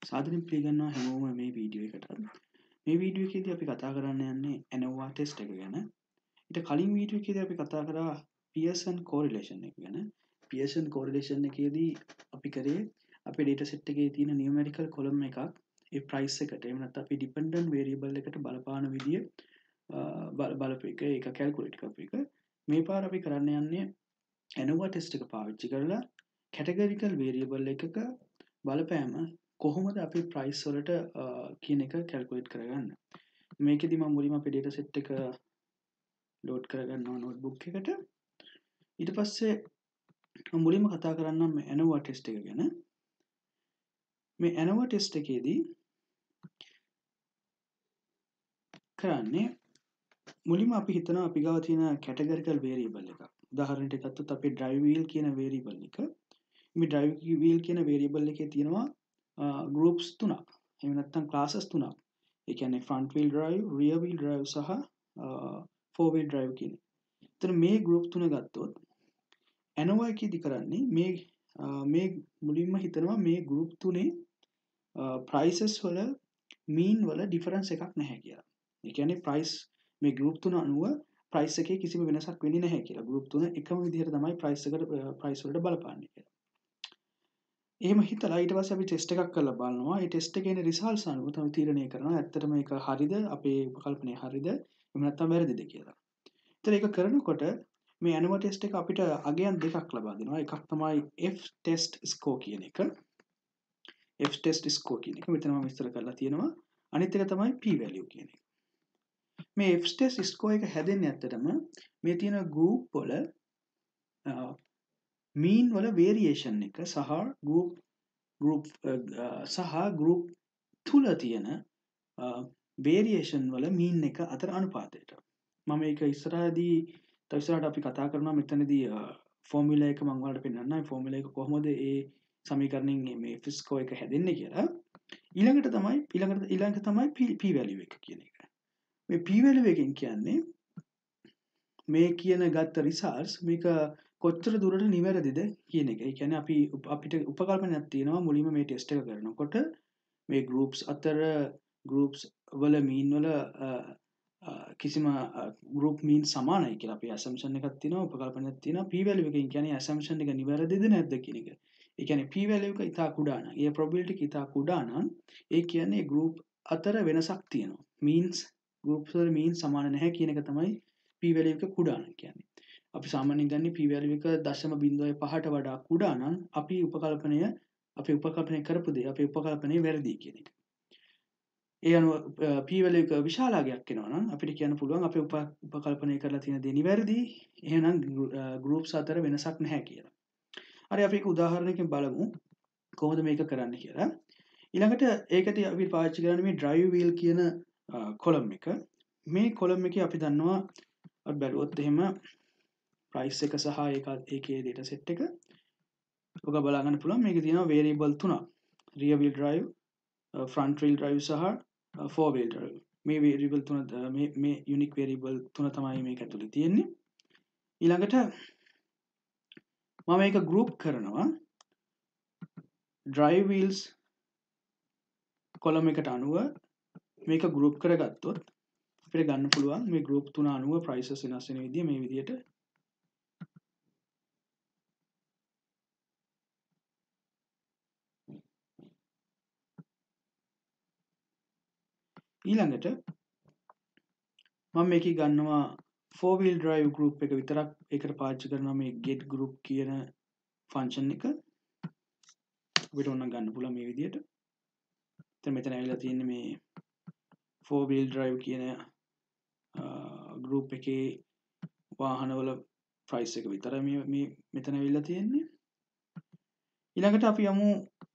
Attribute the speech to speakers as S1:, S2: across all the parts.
S1: සාදරයෙන් පිළිගන්නවා හැමෝම මේ වීඩියෝ එකට. මේ වීඩියෝ එකේදී අපි කතා කරන්න යන්නේ ANOVA ටෙස්ට් එක ගැන. ඊට කලින් වීඩියෝ එකේදී අපි කතා කරා Pearson correlation එක ගැන. Pearson correlation එකේදී අපි කරේ අපේ data set එකේ තියෙන numerical column එකක් ඒ price එකට එහෙම නැත්නම් අපි dependent variable එකට බලපාන විදිය බලපු එක ඒක calculate කරපු එක. මේ පාර අපි කරන්න යන්නේ ANOVA ටෙස්ට් එක පාවිච්චි කරලා categorical variable එකක බලපෑම කොහොමද අපි ප්‍රයිස් වලට කියන එක කැල්කුලේට් කරගන්න. මේකෙදි මම මුලින්ම අපේ data set එක ලෝඩ් කරගන්නවා notebook එකට. ඊට පස්සේ මුලින්ම කතා කරන්නම් මේ ANOVA test එක ගැන. මේ ANOVA test එකේදී කරන්නේ මුලින්ම අපි හිතනවා අපි ගාව තියෙන categorical variable එකක්. උදාහරණයක් ගත්තොත් අපේ drive wheel කියන variable එක. මේ drive wheel කියන variable එකේ තියෙනවා groups තුනක්. එහෙම නැත්නම් classes තුනක්. ඒ කියන්නේ front wheel drive, rear wheel drive සහ four wheel drive කියන. එතන මේ group තුන ගත්තොත් ANOVA එකේදී කරන්නේ මේ මුලින්ම හිතනවා මේ group තුනේ prices වල mean වල difference එකක් නැහැ කියලා. ඒ කියන්නේ price මේ group තුන අනුව price එකේ කිසිම වෙනසක් වෙන්නේ නැහැ කියලා. group තුන එකම විදිහට තමයි price වලට බලපාන්නේ කියලා. එහෙම හිතලා ඊට පස්සේ අපි ටෙස්ට් එකක් කරලා බලනවා. ඒ ටෙස්ට් එකේ එන රිසල්ට්ස් අනුව තමයි තීරණය කරනවා ඇත්තටම ඒක හරිද අපේ උපකල්පනය හරිද එහෙම නැත්නම් වැරදිද කියලා. ඒතර ඒක කරනකොට මේ ANOVA ටෙස්ට් එක අපිට අගයන් දෙකක් ලබා දෙනවා. එකක් තමයි F test score කියන එක. F test score කියන එක මෙතන මම විස්තර කරලා තියෙනවා. අනිත් එක තමයි P value කියන එක. මේ F test score එක හැදෙන්නේ ඇත්තටම මේ තියෙන group වල mean වල variation එක සහ group තුල තියෙන variation වල mean එක අතර අනුපාතයට. මම ඒක ඉස්සරහට අපි කතා කරනවා මෙතනදී ෆෝමියුලා එක මම ඔයාලට පෙන්නන්නම්. ඒ ෆෝමියුලා එක කොහොමද ඒ සමීකරණයෙන් මේ F score එක හැදෙන්නේ කියලා. ඊළඟට තමයි P value එක කියන එක. මේ P value එකෙන් කියන්නේ මේ කියන ගත්ත රිසල්ට්ස් මේක කොච්චර දුරට නිවැරදිද කියන එක. ඒ කියන්නේ අපිට උපකල්පනයක් තියෙනවා මුලින්ම මේ ටෙස්ට් එක කරනකොට මේ groups අතර groups වල mean වල කිසිම group mean සමානයි කියලා අපි assumption එකක් තියෙනවා උපකල්පනයක් තියෙනවා. P value එකෙන් කියන්නේ assumption එක නිවැරදිද නැද්ද කියන එක. ඒ කියන්නේ P value එක ඉතා කුඩා නම් ඒ probability එක ඉතා කුඩා නම් ඒ කියන්නේ group අතර වෙනසක් තියෙනවා. means groups වල mean සමාන නැහැ කියන එක තමයි P value එක කුඩා නම් කියන්නේ. අපි සාමාන්‍යයෙන් ගන්නේ P value එක 0.5ට වඩා කුඩා නම් අපි උපකල්පනය කරපු දේ අපේ උපකල්පනය වැරදි කියන එක. ඒ අනුව P value එක විශාලාගයක් එනවා නම් අපිට කියන්න පුළුවන් අපේ උපකල්පනය කරලා තියෙන දේ නිවැරදි. එහෙනම් groups අතර වෙනසක් නැහැ කියලා. හරි අපි ඒක උදාහරණයකින් බලමු කොහොමද මේක කරන්න කියලා. ඊළඟට ඒකදී අපි පාවිච්චි කරන්නේ මේ drive wheel කියන column එක. මේ column එකේ අපි දන්නවා අපි බැලුවොත් එහෙම price එක සහ ඒකේ data set එක ඔක බලා ගන්න පුළුවන්. මේකේ තියෙනවා variable තුනක්. rear wheel drive, front wheel drive සහ four wheel drive. මේ variable තුන මේ unique variable තුන තමයි මේක ඇතුලේ තියෙන්නේ. ඊළඟට මම මේක group කරනවා drive wheels column එකට අනුව මේක group කරගත්තොත් අපිට ගන්න පුළුවන් මේ group තුන අනුව prices වෙනස් වෙන විදිය මේ විදියට. ඊළඟට මම මේකේ ගන්නවා four wheel drive group එක විතරක් ඒකට පාවිච්චි කරනවා මේ get group කියන function එක. අපිට ඕන ගන්න පුළුවන් මේ විදියට. දැන් මෙතන ඇවිල්ලා තියෙන්නේ මේ four wheel drive කියන group එකේ වාහනවල price එක විතරයි මේ මෙතන ඇවිල්ලා තියෙන්නේ. ඊළඟට අපි යමු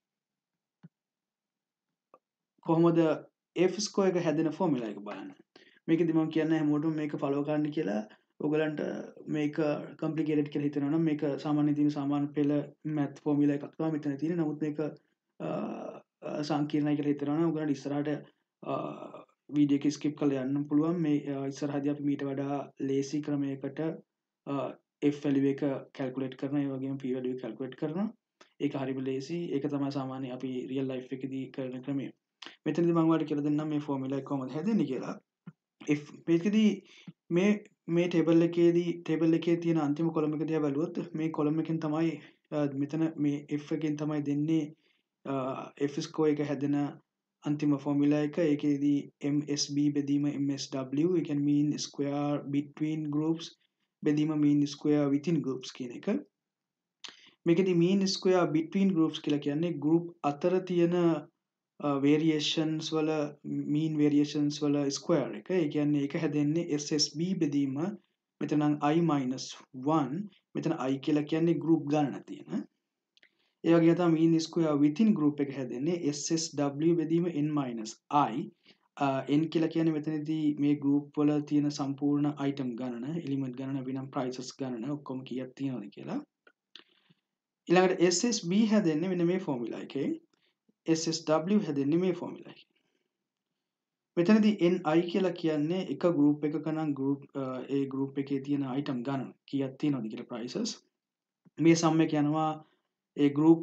S1: කොහොමද F score එක හැදෙන ෆෝමියුලා එක බලන්න. මේකෙදි මම කියන්නේ හැමෝටම මේක ෆලෝ කරන්න කියලා. ඔයගලන්ට මේක කම්ප්ලිකේටඩ් කියලා හිතනවා නම් මේක සාමාන්‍ය තියෙන සාමාන්‍ය පෙළ මැත් ෆෝමියුලා එකක් තමයි මෙතන තියෙන්නේ. නමුත් මේක සංකීර්ණයි කියලා හිතනවා නම් ඔයගලන්ට ඉස්සරහට වීඩියෝ එක ස්කිප් කරලා යන්න පුළුවන්. මේ ඉස්සරහදී අපි මීට වඩා ලේසි ක්‍රමයකට F value එක කැල්කියුලේට් කරනවා. ඒ වගේම P value එක කැල්කියුලේට් කරනවා. ඒක හරිම ලේසි. ඒක තමයි සාමාන්‍ය අපි රියල් ලයිෆ් එකේදී කරන ක්‍රමය. මෙතනදී මම ඔයාලට කියලා දෙන්නම් මේ ෆෝමියුලා එක කොහොමද හැදෙන්නේ කියලා. if මේකදී මේ ටේබල් එකේ තියෙන අන්තිම කොලම් එක දිහා බැලුවොත් මේ කොලම් එකෙන් තමයි මෙතන මේ f එකෙන් තමයි දෙන්නේ f ස්කෝර් එක හැදෙන අන්තිම ෆෝමියුලා එක. ඒකේදී MSB බෙදීම MSW, ඒ කියන්නේ mean square between groups බෙදීම mean square within groups කියන එක. මේකෙදී mean square between groups කියලා කියන්නේ group අතර තියෙන variations වල mean variations වල square එක. ඒ කියන්නේ ඒක හැදෙන්නේ SSB බෙදීම මෙතන නම් I-1, මෙතන I කියලා කියන්නේ group ගණන තියෙන. ඒ වගේම තමයි mean square within group එක හැදෙන්නේ SSW බෙදීම n-i. n කියලා කියන්නේ මෙතනදී මේ group වල තියෙන සම්පූර්ණ item ගණන, element ගණන, අපි නම් prices ගණන ඔක්කොම කීයක් තියෙනවද කියලා. ඊළඟට SSB හැදෙන්නේ මෙන්න මේ ෆෝමියුලා එකේ. SSW හැදෙන්නේ මේ ෆෝමියුලා එකේ. මෙතනදී ni කියලා කියන්නේ එක group එකක නම් ඒ group එකේ තියෙන item ගණන කීයක් තියෙනවද කියලා prices. මේ sum එක යනවා ඒ group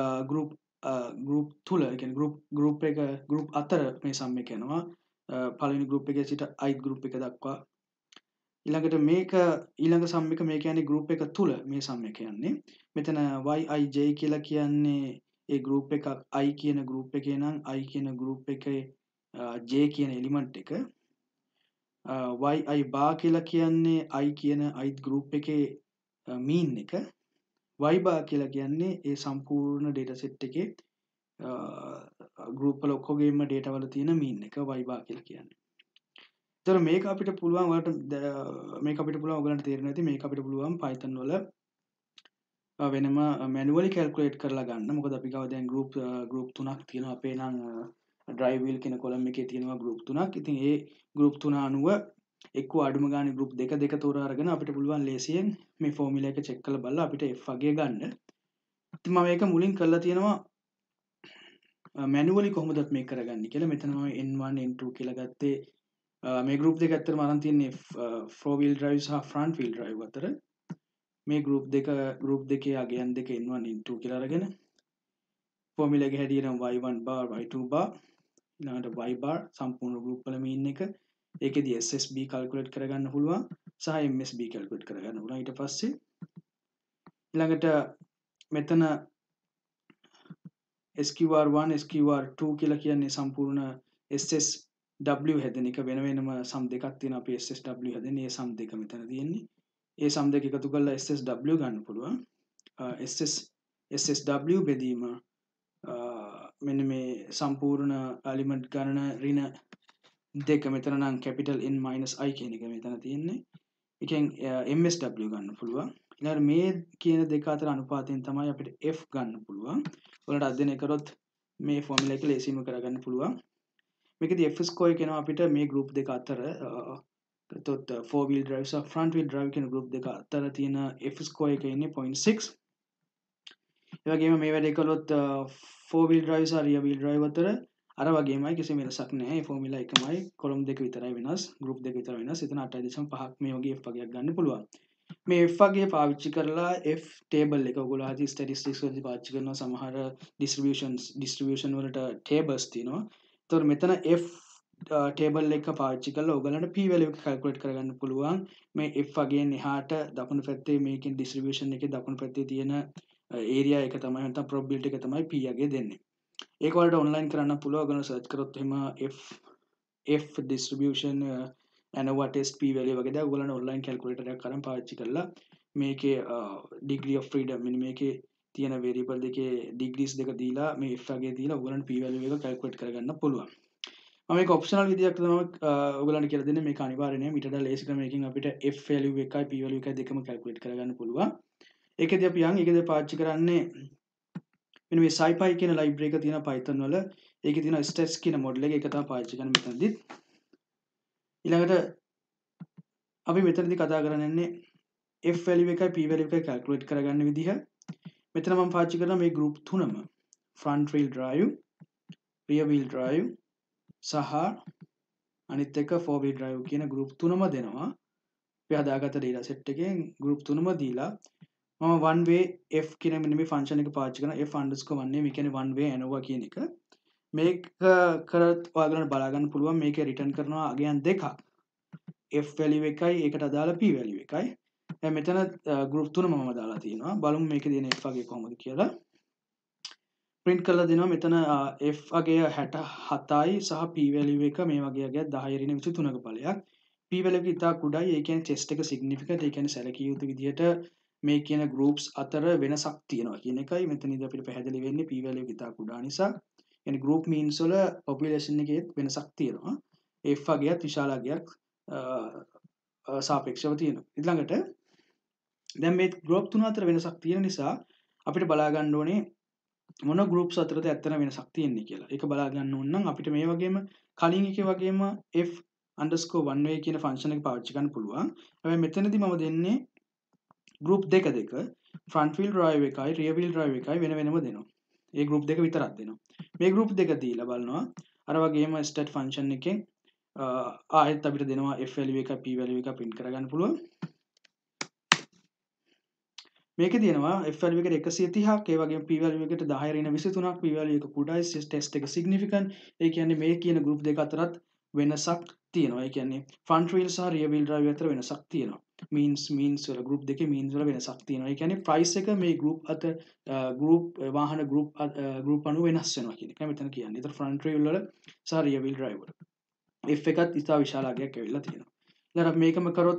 S1: තුල, ඒ කියන්නේ group අතර මේ sum එක යනවා. පළවෙනි group එකේ සිට ith group එක දක්වා. ඊළඟට ඊළඟ sum එක මේ කියන්නේ group එක තුල මේ sum එක යන්නේ. මෙතන yij කියලා කියන්නේ ඒ group එකක් I කියන group එකේ නම් I කියන group එකේ j කියන element එක. yi bar කියලා කියන්නේ I කියන ith group එකේ mean එක. y bar කියලා කියන්නේ ඒ සම්පූර්ණ data set එකේ group වල ඔක්කොගේම data වල තියෙන mean එක y bar කියලා කියන්නේ. ඒතර මේක අපිට පුළුවන් ඔයගලන්ට තේරෙන්නේ නැති මේක අපිට පුළුවන් Python වල වෙනම manually calculate කරලා ගන්න. මොකද අපි ගාව දැන් group 3ක් තියෙනවා. අපේ නම් drive wheel කියන column එකේ තියෙනවා group 3ක්. ඉතින් ඒ group 3 අනුව එක්ක අඩුම ගානේ group දෙක තෝරා අරගෙන අපිට පුළුවන් ලේසියෙන් මේ formula එක check කරලා බලලා අපිට f වගේ ගන්න. ඉතින් මම මේක මුලින් කරලා තියෙනවා manually කොහොමද මේක කරගන්නේ කියලා. මෙතන මම n1 n2 කියලා ගත්තේ මේ group දෙක ඇත්තටම අරන් තියෙන්නේ four wheel drive සහ front wheel drive අතර. මේ group දෙකේ අගයන් දෙක n1 n2 කියලා අරගෙන formula එක හැටියට y1 bar y2 bar ඊළඟට y bar සම්පූර්ණ group වල mean එක. ඒකෙදී SSB calculate කරගන්න පුළුවන් සහ MSB calculate කරගන්න පුළුවන්. ඊට පස්සේ ඊළඟට මෙතන SQR1 SQR2 කියලා කියන්නේ සම්පූර්ණ SSW හැදෙන එක. වෙන වෙනම sum දෙකක් තියෙනවා. අපි SSW හැදෙන්නේ ඒ sum දෙක මෙතන තියෙන්නේ. ඒ sum දෙක එකතු කරලා SSW ගන්න පුළුවන්. SSW බෙදීම මෙන්න මේ සම්පූර්ණ එලිමන්ට් ගණන ඍණ දෙක මෙතන නම් capital N minus I කියන එක මෙතන තියෙන්නේ. එකෙන් MSW ගන්න පුළුවන්. ඊළඟට මේ කියන දෙක අතර අනුපාතයෙන් තමයි අපිට F ගන්න පුළුවන්. ඔයාලට අධ්‍යයනය කරොත් මේ ෆෝමියුලා එක ලේසියෙන්ම කරගන්න පුළුවන්. මේකදී F score එක එනවා අපිට මේ group දෙක අතර එතකොට four wheel drive සහ front wheel drive කියන group දෙක අතර තියෙන F score එක ඉන්නේ 0.6. ඒ වගේම මේ වැඩේ කළොත් four wheel drive සහ rear wheel drive අතර අර වගේමයි කිසිම වෙනසක් නැහැ. මේ ෆෝමියුලා එකමයි. කොලම් දෙක විතරයි වෙනස්. group දෙක විතර වෙනස්. එතන 8.5ක් මේ වගේ F වගේක් ගන්න පුළුවන්. මේ F වගේ පාවිච්චි කරලා F table එක ඔයගොල්ලෝ ආදී statistics වලදී පාවිච්චි කරනවා. සමහර distribution වලට tables තියෙනවා. ඒතකොට මෙතන F table එක පාවිච්චි කරලා ඔයගලන්ට p value එක calculate කරගන්න පුළුවන්. මේ F වගේන් එහාට දකුණු පැත්තේ මේකෙන් distribution එකේ දකුණු පැත්තේ තියෙන area එක තමයි නැත්නම් probability එක තමයි p වගේ දෙන්නේ. ඒක වලට online කරන්න පුළුවන්. ඔයගොල්ලෝ search කරොත් එහෙම F distribution ANOVA test p value වගේ දා ඔයගොල්ලන්ට online calculator එකක් අරන් පාවිච්චි කරලා මේකේ degree of freedom මෙන්න මේකේ තියෙන variable දෙකේ degrees දෙක දීලා මේ F වගේ දීලා ඔයගොල්ලන්ට p value එක calculate කරගන්න පුළුවන්. මම මේක optional විදියක් තමයි ඔයගොල්ලන්ට කියලා දෙන්නේ. මේක අනිවාර්ය නෑ. ඊට වඩා ලේසි ක්‍රමයකින් අපිට F value එකයි p value එකයි දෙකම calculate කරගන්න පුළුවන්. ඒකදී අපි ඒකදී පාවිච්චි කරන්නේ මෙන්න මේ SciPy කියන library එක තියෙනවා Python වල. ඒකේ තියෙනවා stats කියන model එක. ඒක තමයි පාවිච්චි කරන්නේ මෙතනදී. ඊළඟට අපි මෙතනදී කතා කරන්නේ F value එකයි p value එකයි calculate කරගන්න විදිහ. මෙතන මම පාවිච්චි කරනවා මේ group තුනම front wheel drive, rear wheel drive සහ අනිත් එක four wheel drive කියන group තුනම දෙනවා. අපි හදාගත්ත data set එකෙන් group තුනම දීලා මම one way f කියන මෙන්න මේ ෆන්ක්ෂන් එක පාවිච්චි කරනවා f_1 මේ කියන්නේ one way ANOVA කියන එක. මේක කරත් ඔයාලට බලා ගන්න පුළුවන් මේකේ රිටර්න් කරනවා අගයන් දෙකක්. f value එකයි ඒකට අදාළ p value එකයි. දැන් මෙතන group තුන මම දාලා තියෙනවා. බලමු මේකේ තියෙන f අගය කොහොමද කියලා. print කරලා දෙනවා මෙතන f අගය 67යි සහ p value එක මේ වගේ අගයක් 10 ඍණ 23ක ඵලයක්. p value එක ඉතා කුඩායි. ඒ කියන්නේ chest එක significant. ඒ කියන්නේ සැලකිය යුතු විදිහට මේ කියන groups අතර වෙනසක් තියෙනවා කියන එකයි මෙතනදී අපිට පැහැදිලි වෙන්නේ p value එක ඉතා කුඩා නිසා. يعني group means වල population එකේ වෙනසක් තියෙනවා. f අගයත් විශාල අගයක් සාපේක්ෂව තියෙනවා. ඊළඟට දැන් මේ group තුන අතර වෙනසක් තියෙන නිසා අපිට බලා ගන්න ඕනේ මොන groups අතරද ඇත්තම වෙනසක් තියෙන්නේ කියලා. ඒක බලා ගන්න ඕන නම් අපිට මේ වගේම කලින් එකේ වගේම f_1 way කියන ෆන්ක්ෂන් එක පාවිච්චි කරන්න පුළුවන්. හැබැයි මෙතනදී මම දෙන්නේ group දෙක front wheel drive එකයි rear wheel drive එකයි වෙන වෙනම දෙනවා. ඒ group දෙක විතරක් දෙනවා. මේ group දෙක දීලා බලනවා අර වගේම stat function එකෙන් ආයෙත් අපිට දෙනවා f value එක p value එක print කරගන්න පුළුවන්. මේකේ තියෙනවා f value එකට 130ක් ඒ වගේම p value එකට 10 ඍණ 23ක් p value එක කුඩායි test එක significant. ඒ කියන්නේ මේ කියන group දෙක අතරත් වෙනසක් තියෙනවා. ඒ කියන්නේ front wheel සහ rear wheel drive අතර වෙනසක් තියෙනවා. means වල group දෙකේ means වල වෙනසක් තියෙනවා. ඒ කියන්නේ price එක මේ group අතර වාහන group අනුව වෙනස් වෙනවා කියන එකයි මෙතන කියන්නේ. ඒතර front wheel වල සහ rear wheel drive වල f එකත් ඉතා විශාල අගයක් ඇවිල්ලා තියෙනවා. ඊළඟ අපි මේකම කරොත්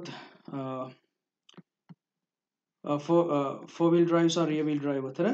S1: four wheel drive සහ rear wheel drive අතර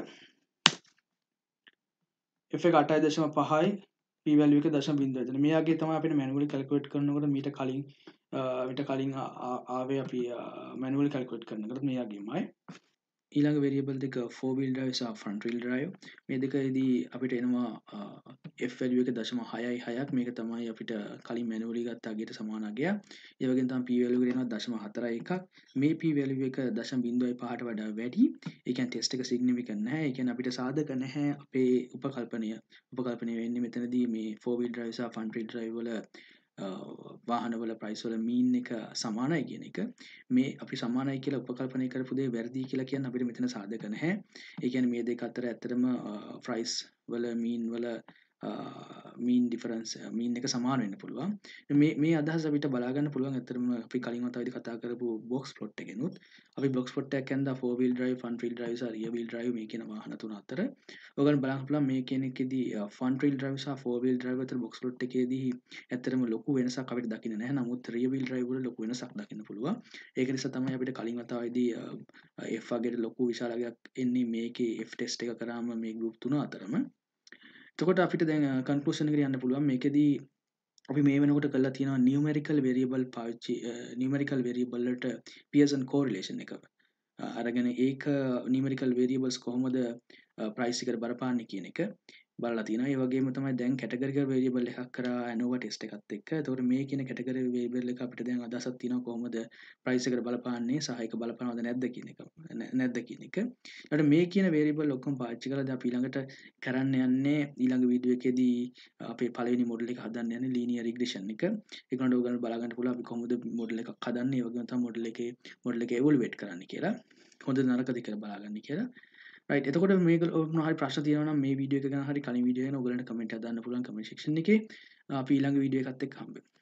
S1: f එක 8.5යි p value එක 0.0 එතන. මේ වගේ තමයි අපිට manually calculate කරනකොට මීට කලින් ආවේ අපි manually calculate කරනකොට මේ වගේමයි. ඊළඟ variable දෙක four wheel drive සහ front wheel drive. මේ දෙකේදී අපිට එනවා f value එක 0.66ක්. මේක තමයි අපිට කලින් manually ගත්ත අගයට සමාන අගයක්. ඒ වගේම තමයි p value එක එනවා 0.41ක්. මේ p value එක 0.05ට වඩා වැඩි. ඒ කියන්නේ test එක significant නැහැ. ඒ කියන්නේ අපිට සාධක නැහැ අපේ උපකල්පනය වෙන්නේ මෙතනදී මේ four wheel drive සහ front wheel drive වල වාහනවල price වල mean එක සමානයි කියන එක. මේ අපි සමානයි කියලා උපකල්පනය කරපු දේ වැරදි කියලා කියන්න අපිට මෙතන සාධක නැහැ. ඒ කියන්නේ මේ දෙක අතර ඇත්තටම price වල mean difference mean එක සමාන වෙන්න පුළුවන්. මේ අදහස අපිට බලා ගන්න පුළුවන් ඇත්තටම අපි කලින් වතාවේදී කතා කරපු box plot එකෙනුත්. අපි box plot එකක් ගන්න four wheel drive front wheel drive සහ rear wheel drive මේ කියන වාහන තුන අතර ඔයගොල්ලන් බලන්න පුළුවන් මේ කියන එකේදී front wheel drive සහ four wheel drive අතර box plot එකේදී ඇත්තටම ලොකු වෙනසක් අපිට දකින්න නැහැ. නමුත් rear wheel drive වල ලොකු වෙනසක් දකින්න පුළුවන්. ඒක නිසා තමයි අපිට කලින් වතාවේදී f අගයට ලොකු විශාලයක් එන්නේ මේකේ f test එක කරාම මේ group තුන අතරම. එතකොට අපිට දැන් conclusion එකට යන්න පුළුවන්. මේකෙදී අපි මේ වෙනකොට කරලා තියෙනවා numerical variable පාවිච්චි numerical variable වලට Pearson correlation එක අරගෙන ඒක numerical variables කොහොමද price එකට බලපාන්නේ කියන එක බලලා තියෙනවා. ඒ වගේම තමයි දැන් categorical variable එකක් කරා ANOVA test එකත් එක්ක. එතකොට මේ කියන category variable එක අපිට දැන් අදහසක් තියෙනවා කොහොමද price එකට බලපාන්නේ සහ ඒක බලපානවද නැද්ද කියන එක. ඊට මේ කියන variable ඔක්කොම පාවිච්චි කරලා දැන් අපි ඊළඟට කරන්න යන්නේ ඊළඟ වීඩියෝ එකේදී අපේ පළවෙනි මොඩල් එක හදන්න යන්නේ linear regression එක. ඒකට ඔයගොල්ලෝ බලා ගන්න පුළුවන් අපි කොහොමද මොඩල් එකක් හදන්නේ. ඒ වගේම තමයි මොඩල් එක evaluate කරන්න කියලා. හොඳ නරකද කියලා බලාගන්න කියලා. right එතකොට මේක මොනවා හරි ප්‍රශ්න තියෙනවා නම් මේ වීඩියෝ එක ගැන හරි කලින් වීඩියෝ එක ගැන ඔයගලන්ට කමෙන්ට් එකක් දාන්න පුළුවන් කමෙන්ට් සෙක්ෂන් එකේ. අපි ඊළඟ වීඩියෝ එකත් එක්ක හම්බෙමු.